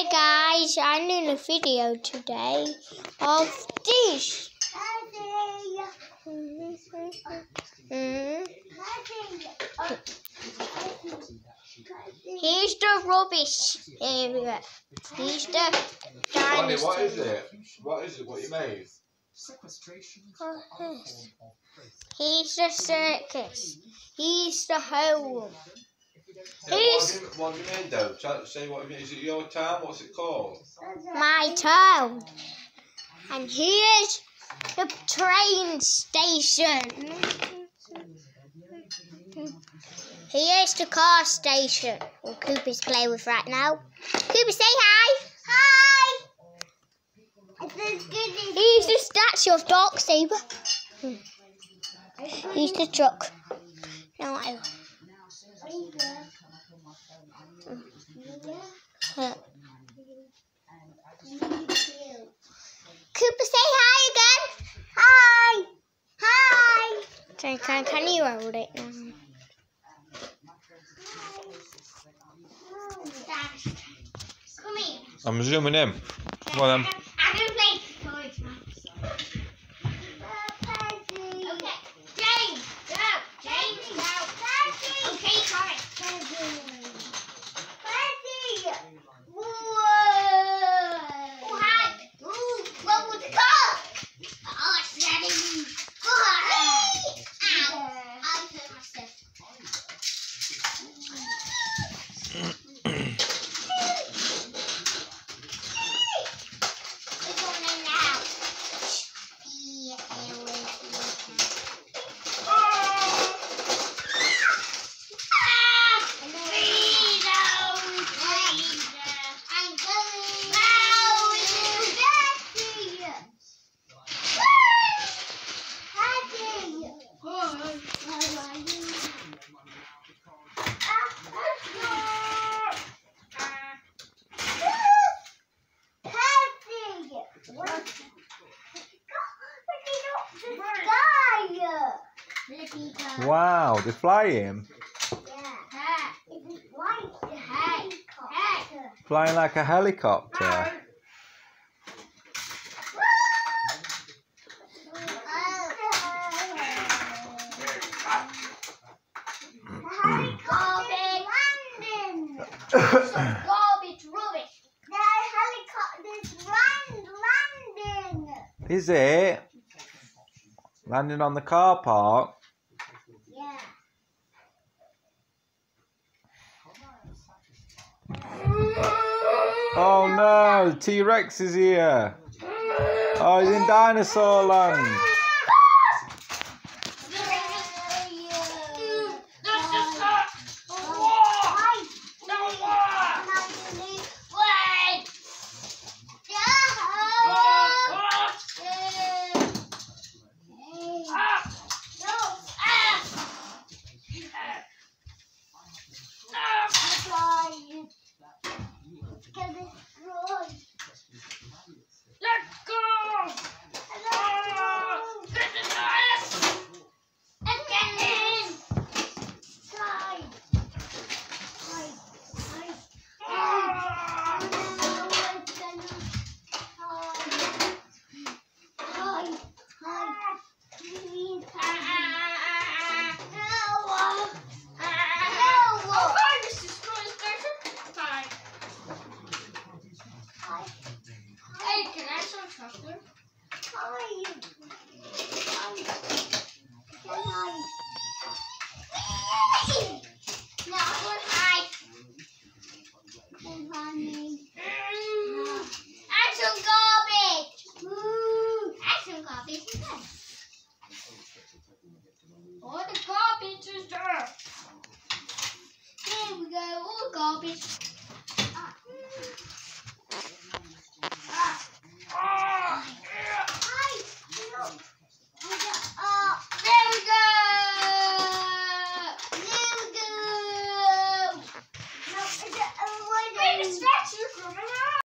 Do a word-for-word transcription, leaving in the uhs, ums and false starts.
Hi guys, I'm doing a video today of this. Here's the rubbish area. Here's the Danny, dinosaur. what is it? What is it? What you made? Here's the circus. Here's the home. Yeah, Here's what, have you, what have you made though? Tell, say what have you made. Is it your town? What's it called? my town. And here's the train station. Here's the car station. Well, Cooper's playing with right now. Cooper, say hi. Hi. Here's the statue of Darksaber. Here's the truck. No, I. Uh, Cooper, say hi again. Hi. Hi. Can, can, can you hold it now? Come here. I'm zooming in. Come on then. I'm going to play toys now. Okay. James, go. James, go. Okay, sorry. Whoa. Oh, hi. Ooh, what was it called? Oh, it's getting. Ow. I hurt myself. Wow, they're flying. Flying like a helicopter. Garbage, rubbish. The helicopter's landing. Is it? Landing on the car park? Yeah. Oh no, the T-Rex is here. Oh, he's in dinosaur land. Let's go! Hey, can I have some chocolate? Hi. Hi. No, hi. Add some garbage. Add some garbage. All the garbage is there. Here we go, all garbage.